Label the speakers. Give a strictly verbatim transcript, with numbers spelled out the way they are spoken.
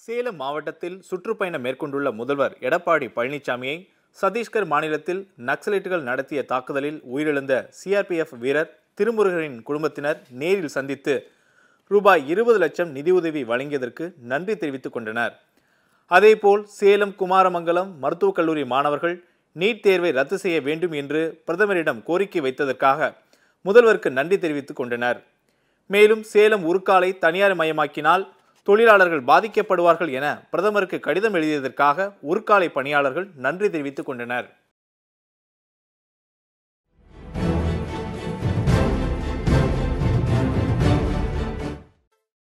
Speaker 1: சேலம் மாவட்டத்தில் சுற்றுப்பயணம் மேற்கொண்டுள்ள முதல்வர் எடப்பாடி பழனிசாமியை சத்தீஸ்கர் மாநிலத்தில் நக்சலைட்டுகள் நடத்திய தாக்குதலில் உயிரிழந்த சிஆர்பிஎஃப் வீரர் திருமுருகனின் குடும்பத்தினர் நேரில் சந்தித்து ரூபாய் இருபது லட்சம் நிதியுதவி வழங்கியதற்கு நன்றி தெரிவித்துக் கொண்டனர். அதேபோல் சேலம் குமாரமங்கலம் மருத்துவக் கல்லூரி மாணவர்கள் நீட் தேர்வை ரத்து செய்ய வேண்டும் என்று பிரதமரிடம் கோரிக்கை வைத்ததற்காக முதல்வருக்கு நன்றி தெரிவித்துக் கொண்டனர். மேலும் சேலம் உருக்காலை தனியார் மயமாக்கினால் தொழிலாளர்கள் பாதிக்கப்படுவார்கள் என பிரதமருக்கு கடிதம் எழுதியதற்காக உருக்காலை பணியாளர்கள் நன்றி தெரிவித்துக் கொண்டனர்.